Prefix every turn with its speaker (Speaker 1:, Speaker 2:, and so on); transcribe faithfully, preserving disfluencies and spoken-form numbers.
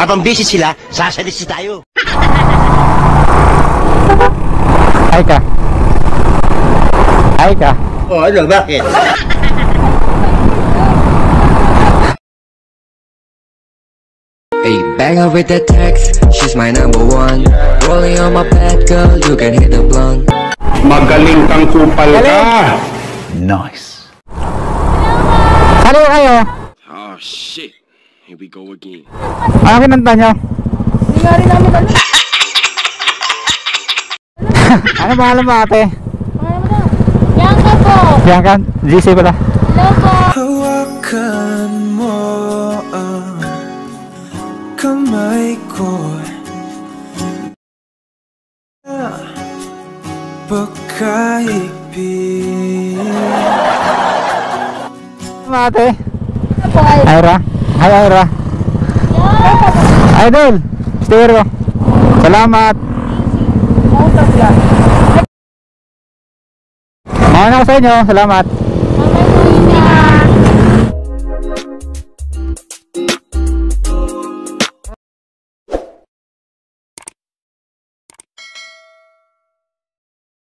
Speaker 1: Habang busy sila, sasalisi tayo.
Speaker 2: Ay ka. Ay ka.
Speaker 1: Oh, ano, bakit?
Speaker 3: Hey, banger with that text, she's my number one. Rolling on my bed, girl, you can hit the blunt.
Speaker 4: Magaling kang kupal ka.
Speaker 2: Nice. Ano kayo?
Speaker 5: Oh shit, here we go again.
Speaker 2: Ano kinanta nyo?
Speaker 6: Hindi nga rin namin alam.
Speaker 2: Ano pangalan mo ate?
Speaker 6: Pangalan mo daw? Bianca po.
Speaker 2: Bianca, G C pala.
Speaker 6: Hello po.
Speaker 7: Hawakan mo ang kamay ko, pagkaibig.
Speaker 2: Ano ate?
Speaker 6: Ano po ay?
Speaker 2: Ira? Hi Ira. Idol, stereo. Salamat.
Speaker 6: Motor yan.
Speaker 2: Mauna ako sa inyo, salamat.
Speaker 6: Bye-bye po, Ina.